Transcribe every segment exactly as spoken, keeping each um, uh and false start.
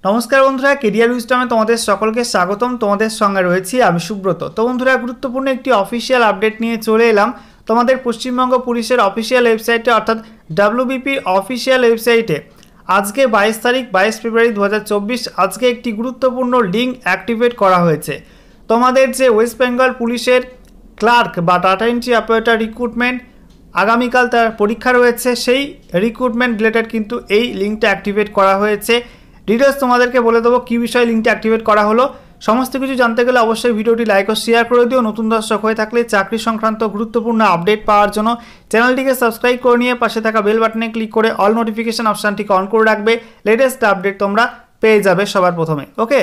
नमस्कार बंधुरा केरियर उइजडमे तुम्हारे सकल के स्वागतम। तुम्हारे संगे रयेछि आमि सुब्रत। तो बंधुरा गुरुत्वपूर्ण एक अफिशियल अपडेट निये चले एलाम तुम्हारे पश्चिमबंग पुलिसेर अफिशियल वेबसाइटे अर्थात डब्ल्यूबीपी अफिशियल वेबसाइटे आज के बाईस तारीख बाईस फेब्रुआरी दो हज़ार चौबीस आज के एक गुरुत्वपूर्ण लिंक एक्टिवेट करा हयेछे। तुम्हारे जे वेस्ट बेंगल पुलिसेर क्लार्क बा डाटा एंट्री ऑपारेटर रिक्रुटमेंट आगामीकाल तार परीक्षा रयेछे सेई रिक्रुटमेंट रिलेटेड किन्तु एई लिंकटा एक्टिवेट करा हयेछे। डिटेल्स तुम्हादेरके बोले देबो कि विषय लिंकटा एक्टिवेट करा हलो। समस्त किछु जानते गेले अवश्य भिडियोटी लाइक और शेयर करे दिओ। नतून दर्शक हये थाकले चाकरी संक्रांत गुरुत्वपूर्ण अपडेट पाওয়ার জন্য চ্যানেলটিকে সাবস্ক্রাইব করে নিয়ে পাশে থাকা বেল বাটনে ক্লিক করে অল নোটিফিকেশন অপশনটিকে অন করে রাখবে। লেটেস্ট আপডেট তোমরা পেয়ে যাবে সবার প্রথমে। ওকে,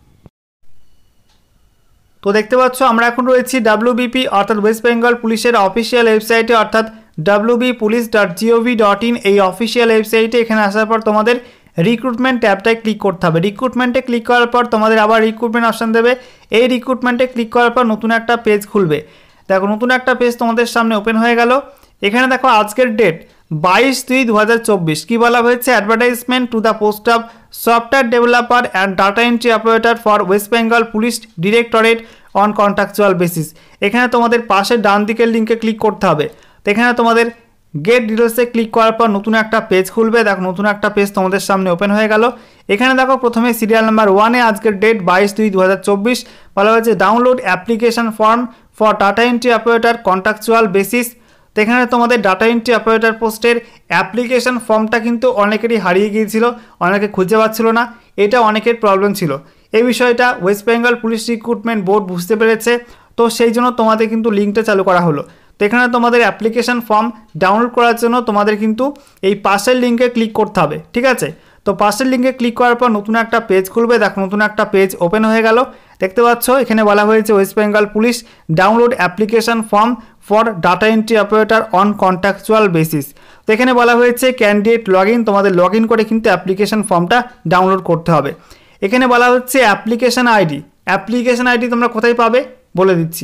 তো দেখতে পাচ্ছ আমরা এখন রয়েছি ডব্লিউবিপি অর্থাৎ ওয়েস্ট বেঙ্গল পুলিশের অফিসিয়াল ওয়েবসাইটে অর্থাৎ W B police dot G O V dot in এই অফিসিয়াল ওয়েবসাইটে। এখানে আসার পর তোমাদের रिक्रुटमेंट टैबटाय क्लिक करते हैं। रिक्रुटमेंटे क्लिक करार पर तुम्हारे आबार रिक्रुटमेंट अपशन देवे। এই रिक्रुटमेंटे क्लिक करार पर नतून एक पेज खुलबे। देखो नतून एक पेज तुम्हारे सामने ओपेन हो गेल। एखाने देखो आजकेर डेट बाईस दुई दो हज़ार चौबीस कि बला हयेछे advertisement to the post of software developer and data entry operator for West Bengal police directorate on contractual basis. एखाने तुम्हारे पाशे डान दिकेर लिंके क्लिक करते हबे। तो एखाने तुम्हारे गेट डिटेल्से क्लिक करार पर नतून एक पेज खुलबे। देखो नतून एक पेज तुम्हारे सामने ओपेन हो गेल। एखाने देखो प्रथमे सिरियल नम्बर वन आजकेर डेट बाईस दुई दो हज़ार चौबीस बला हयेछे download application form for data entry operator contractual basis. तो एखाने तुम्हारे डाटा एंट्री ऑपारेटर पोस्टर एप्लीकेशन फर्मटा किन्तु अनेकेरই हारिয়ে গিয়েছিল, অনেকে খুঁজে পাচ্ছিল না। এটা অনেকের প্রবলেম ছিল। এই বিষয়টা West Bengal police recruitment board বুঝতে পেরেছে। তো সেই জন্য তোমাদের কিন্তু লিঙ্কটা চালু করা হলো। তো এখানে তোমাদের অ্যাপ্লিকেশন ফর্ম ডাউনলোড করার জন্য তোমাদের কিন্তু এই পাশের লিঙ্কে ক্লিক করতে হবে। ঠিক আছে, তো পাশের লিঙ্কে ক্লিক করার পর নতুন একটা পেজ খুলবে। দেখো নতুন একটা পেজ ওপেন হয়ে গেল। দেখতে পাচ্ছ এখানে বলা হয়েছে West Bengal police download application form for data entry operator on contractual basis. তো এখানে বলা হয়েছে ক্যান্ডিডেট লগ ইন, তোমাদের লগ ইন করে কিন্তু অ্যাপ্লিকেশন ফর্মটা ডাউনলোড করতে হবে। এখানে বলা হচ্ছে অ্যাপ্লিকেশন আইডি। অ্যাপ্লিকেশন আইডি তোমরা কোথায় পাবে বলে দিচ্ছি।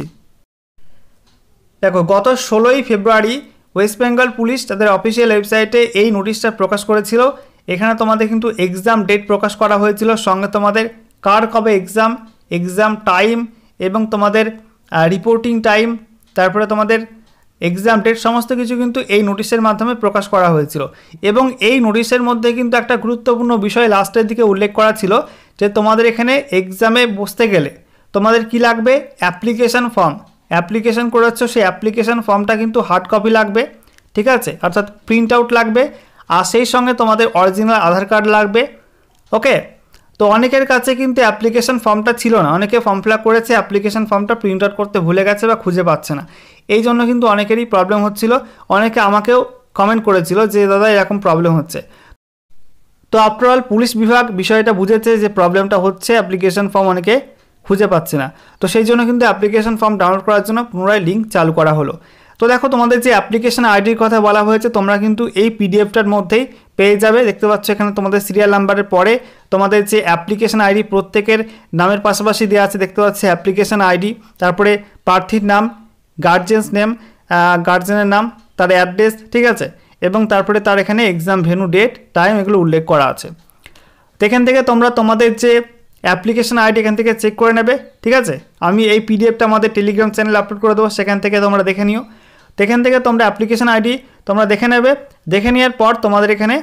देखो गत ষোলোই ফেব্রুয়ারি ওয়েস্ট বেঙ্গল পুলিশ তাদের অফিসিয়াল ওয়েবসাইটে এই নোটিশটা প্রকাশ করেছিল। এখানে তোমাদের কিন্তু এক্সাম ডেট প্রকাশ করা হয়েছিল, সঙ্গে তোমাদের কার কবে এক্সাম, এক্সাম টাইম এবং তোমাদের রিপোর্টিং টাইম, তারপরে তোমাদের এক্সাম ডেট সমস্ত কিছু কিন্তু এই নোটিশের মাধ্যমে প্রকাশ করা হয়েছিল। এবং এই নোটিশের মধ্যে কিন্তু একটা গুরুত্বপূর্ণ বিষয় লাস্টের দিকে উল্লেখ করা ছিল যে তোমাদের এখানে এক্সামে বসতে গেলে তোমাদের কি লাগবে, অ্যাপ্লিকেশন ফর্ম। অ্যাপ্লিকেশন করেছ সেই অ্যাপ্লিকেশন ফর্মটা কিন্তু হার্ড কপি লাগবে। ঠিক আছে, অর্থাৎ প্রিন্ট আউট লাগবে। আর সেই সঙ্গে তোমাদের অরিজিনাল আধার কার্ড লাগবে। ওকে, তো অনেকের কাছে কিন্তু অ্যাপ্লিকেশন ফর্মটা ছিল না, অনেকে ফর্ম ফিল আপ করেছে অ্যাপ্লিকেশন ফর্মটা প্রিন্ট আউট করতে ভুলে গেছে বা খুঁজে পাচ্ছে না। এই জন্য কিন্তু অনেকেরই প্রবলেম হচ্ছিল। অনেকে আমাকেও কমেন্ট করেছিল যে দাদা এরকম প্রবলেম হচ্ছে। তো আফটারঅল পুলিশ বিভাগ বিষয়টা বুঝেছে যে প্রবলেমটা হচ্ছে, অ্যাপ্লিকেশন ফর্ম অনেকে খুঁজে পাচ্ছে না। তো সেই জন্য কিন্তু অ্যাপ্লিকেশন ফর্ম ডাউনলোড করার জন্য পুনরায় লিঙ্ক চালু করা হলো। তো দেখো তোমাদের যে অ্যাপ্লিকেশন আইডির কথা বলা হয়েছে তোমরা কিন্তু এই পিডিএফটার মধ্যেই পেয়ে যাবে। দেখতে পাচ্ছ এখানে তোমাদের সিরিয়াল নাম্বারের পরে তোমাদের যে অ্যাপ্লিকেশন আইডি প্রত্যেকের নামের পাশাপাশি দেওয়া আছে। দেখতে পাচ্ছি অ্যাপ্লিকেশন আইডি, তারপরে প্রার্থীর নাম, গার্জিয়ান্স নেম, গার্জিয়ানের নাম, তার অ্যাড্রেস, ঠিক আছে, এবং তারপরে তার এখানে এক্সাম ভেন্যু, ডেট, টাইম এগুলো উল্লেখ করা আছে। তো এখান থেকে তোমরা তোমাদের যে অ্যাপ্লিকেশন আইডি এখান থেকে চেক করে নেবে। ঠিক আছে, আমি এই পিডিএফটা আমাদের টেলিগ্রাম চ্যানেলে আপলোড করে দেবো, সেখান থেকে তোমরা দেখে নিও। তো এখান থেকে তোমরা অ্যাপ্লিকেশন আইডি তোমরা দেখে নেবে। দেখে নেওয়ার পর তোমাদের এখানে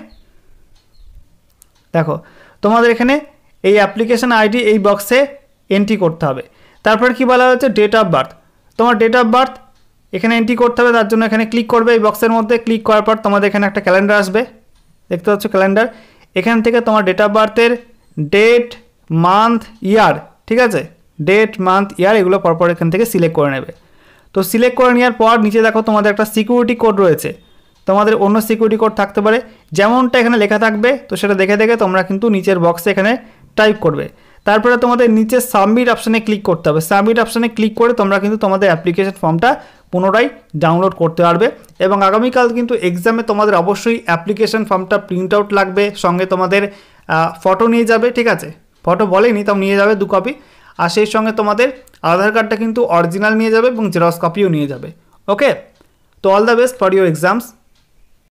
দেখো তোমাদের এখানে এই অ্যাপ্লিকেশন আইডি এই বক্সে এন্ট্রি করতে হবে। তারপর কি বলা হচ্ছে ডেট অফ বার্থ, তোমার ডেট অফ বার্থ এখানে এন্ট্রি করতে হবে। তার জন্য এখানে ক্লিক করবে। এই বক্সের মধ্যে ক্লিক করার পর তোমাদের এখানে একটা ক্যালেন্ডার আসবে। দেখতে পাচ্ছ ক্যালেন্ডার। এখান থেকে তোমার ডেট অফ বার্থের ডেট, মান্থ, ইয়ার, ঠিক আছে, ডেট, মান্থ, ইয়ার এগুলো পরপর এখান থেকে সিলেক্ট করে নেবে। তো সিলেক্ট করে নেওয়ার পর নিচে দেখো তোমাদের একটা সিকিউরিটি কোড রয়েছে। তোমাদের অন্য সিকিউরিটি কোড থাকতে পারে, যেমনটা এখানে লেখা থাকবে তো সেটা দেখে দেখে তোমরা কিন্তু নিচের বক্সে এখানে টাইপ করবে। তারপরে তোমাদের নিচে সাবমিট অপশানে ক্লিক করতে হবে। সাবমিট অপশানে ক্লিক করে তোমরা কিন্তু তোমাদের অ্যাপ্লিকেশন ফর্মটা পুনরায় ডাউনলোড করতে পারবে। এবং আগামীকাল কিন্তু এক্সামে তোমাদের অবশ্যই অ্যাপ্লিকেশন ফর্মটা প্রিন্ট আউট লাগবে, সঙ্গে তোমাদের ফটো নিয়ে যাবে। ঠিক আছে, ফটো বলেনি তাও নিয়ে যাবে দু কপি। আর সেই সঙ্গে তোমাদের আধার কার্ডটা কিন্তু অরিজিনাল নিয়ে যাবে এবং জেরক্স কপিও নিয়ে যাবে। ওকে, তো all the best for your exams.